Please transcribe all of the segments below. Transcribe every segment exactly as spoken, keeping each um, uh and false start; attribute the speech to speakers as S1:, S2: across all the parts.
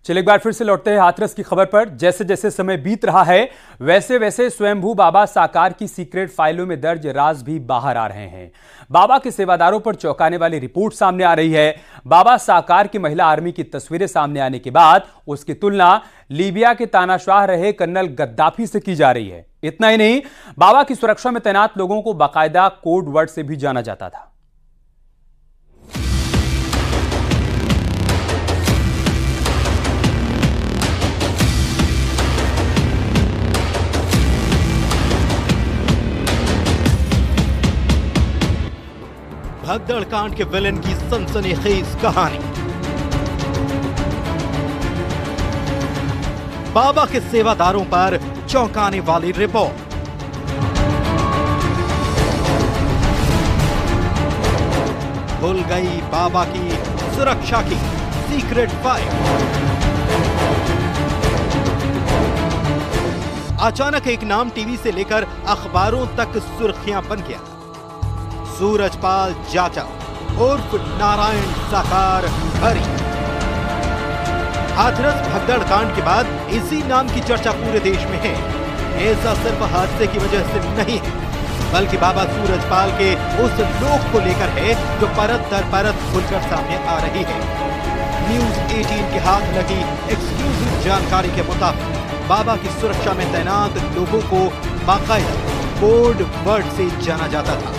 S1: चलिए एक बार फिर से लौटते हैं हाथरस की खबर पर। जैसे जैसे समय बीत रहा है वैसे वैसे स्वयंभू बाबा साकार की सीक्रेट फाइलों में दर्ज राज भी बाहर आ रहे हैं। बाबा के सेवादारों पर चौंकाने वाली रिपोर्ट सामने आ रही है। बाबा साकार की महिला आर्मी की तस्वीरें सामने आने के बाद उसकी तुलना लीबिया के तानाशाह रहे कर्नल गद्दाफी से की जा रही है। इतना ही नहीं, बाबा की सुरक्षा में तैनात लोगों को बाकायदा कोड वर्ड से भी जाना जाता था।
S2: भगदड़ कांड के विलेन की सनसनीखेज कहानी। बाबा के सेवादारों पर चौंकाने वाली रिपोर्ट। खुल गई बाबा की सुरक्षा की सीक्रेट फाइल। अचानक एक नाम टीवी से लेकर अखबारों तक सुर्खियां बन गया। सूरजपाल जाटव उर्फ नारायण साकार हरि। हाथरस भगदड़ कांड के बाद इसी नाम की चर्चा पूरे देश में है। ऐसा सिर्फ हादसे की वजह से नहीं है, बल्कि बाबा सूरजपाल के उस लोक को लेकर है जो परत दर परत खुलकर सामने आ रही है। न्यूज अठारह के हाथ लगी एक्सक्लूसिव जानकारी के मुताबिक बाबा की सुरक्षा में तैनात लोगों को बाकायदा कोड वर्ड से जाना जाता था।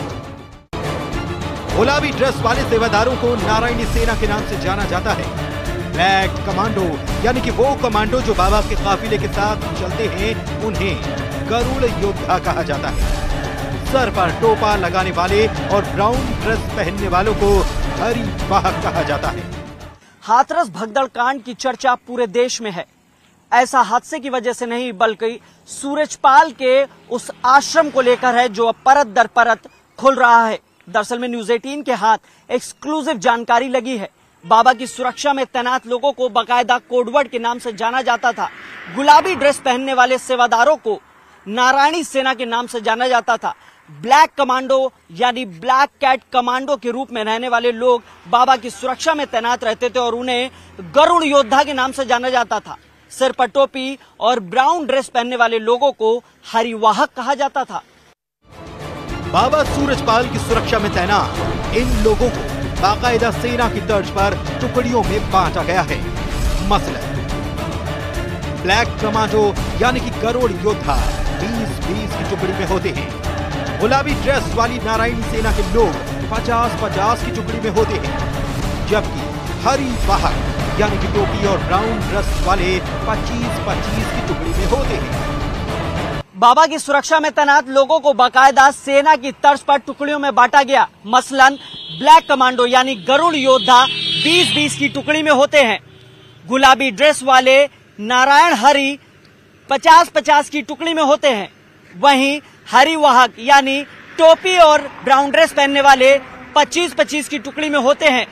S2: गुलाबी ड्रेस वाले सेवादारों को नारायणी सेना के नाम से जाना जाता है। ब्लैक कमांडो यानी कि वो कमांडो जो बाबा के काफिले के साथ चलते हैं, उन्हें गरुड़ योद्धा कहा जाता है। सर पर टोपा लगाने वाले और ब्राउन ड्रेस पहनने वालों को हरि वाहक कहा जाता है।
S3: हाथरस भगदड़ कांड की चर्चा पूरे देश में है। ऐसा हादसे की वजह से नहीं, बल्कि सूरजपाल के उस आश्रम को लेकर है जो अब परत दर परत खुल रहा है। दरअसल में न्यूज अठारह के हाथ एक्सक्लूसिव जानकारी लगी है। बाबा की सुरक्षा में तैनात लोगों को बाकायदा कोडवर्ड के नाम से जाना जाता था। गुलाबी ड्रेस पहनने वाले सेवादारों को नारायणी सेना के नाम से जाना जाता था। ब्लैक कमांडो यानी ब्लैक कैट कमांडो के रूप में रहने वाले लोग बाबा की सुरक्षा में तैनात रहते थे और उन्हें गरुड़ योद्धा के नाम से जाना जाता था। सिर पर टोपी और ब्राउन ड्रेस पहनने वाले लोगों को हरिवाहक कहा जाता था।
S2: बाबा सूरजपाल की सुरक्षा में तैनात इन लोगों को बाकायदा सेना की तर्ज पर टुकड़ियों में बांटा गया है। मसलन ब्लैक कमांडो यानी कि गरुड़ योद्धा बीस बीस की टुकड़ी में होते हैं। गुलाबी ड्रेस वाली नारायणी सेना के लोग पचास पचास की टुकड़ी में होते हैं, जबकि हरि वाहक यानी कि टोपी और ब्राउन ड्रेस वाले पच्चीस पच्चीस की टुकड़ी में होते हैं।
S3: बाबा की सुरक्षा में तैनात लोगों को बाकायदा सेना की तर्ज पर टुकड़ियों में बांटा गया। मसलन ब्लैक कमांडो यानी गरुड़ योद्धा बीस बीस की टुकड़ी में होते हैं। गुलाबी ड्रेस वाले नारायण हरि पचास पचास की टुकड़ी में होते हैं। वहीं हरि वाहक यानी टोपी और ब्राउन ड्रेस पहनने वाले पच्चीस पच्चीस की टुकड़ी में होते हैं।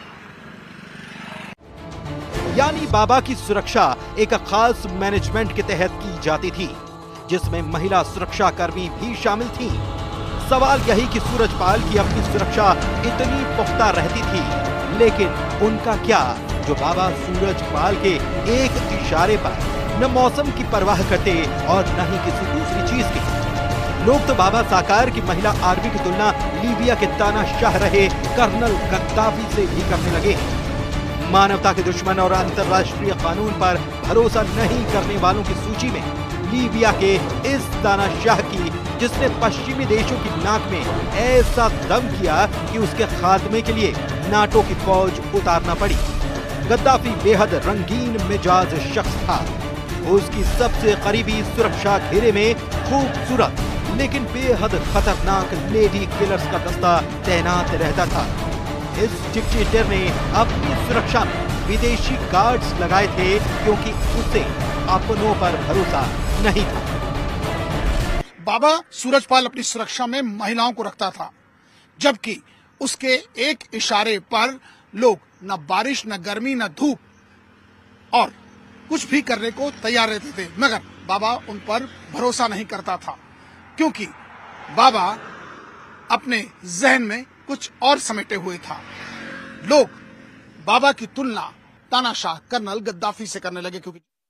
S2: यानी बाबा की सुरक्षा एक खास मैनेजमेंट के तहत की जाती थी, जिसमें महिला सुरक्षा कर्मी भी शामिल थीं। सवाल यही कि सूरजपाल की अपनी सुरक्षा इतनी पुख्ता रहती थी, लेकिन उनका क्या जो बाबा सूरजपाल के एक इशारे पर न मौसम की परवाह करते और न ही किसी दूसरी चीज की। लोग तो बाबा साकार की महिला आर्मी की तुलना लीबिया के तानाशाह रहे कर्नल गद्दाफी से भी करने लगे। मानवता के दुश्मन और अंतर्राष्ट्रीय कानून पर भरोसा नहीं करने वालों की सूची में लीबिया के इस तानाशाह की, जिसने पश्चिमी देशों की नाक में ऐसा दम किया कि उसके खात्मे के लिए नाटो की फौज उतारना पड़ी। गद्दाफी बेहद रंगीन मिजाज शख्स था। उसकी सबसे करीबी सुरक्षा घेरे में खूबसूरत लेकिन बेहद खतरनाक लेडी किलर्स का दस्ता तैनात रहता था। इस डिक्टेटर ने अपनी सुरक्षा में विदेशी गार्ड्स लगाए थे, क्योंकि उसे अपनों पर भरोसा नहीं था।
S4: बाबा सूरजपाल अपनी सुरक्षा में महिलाओं को रखता था, जबकि उसके एक इशारे पर लोग न बारिश न गर्मी न धूप और कुछ भी करने को तैयार रहते थे, मगर बाबा उन पर भरोसा नहीं करता था, क्योंकि बाबा अपने जहन में कुछ और समेटे हुए था। लोग बाबा की तुलना तानाशाह कर्नल गद्दाफी से करने लगे, क्योंकि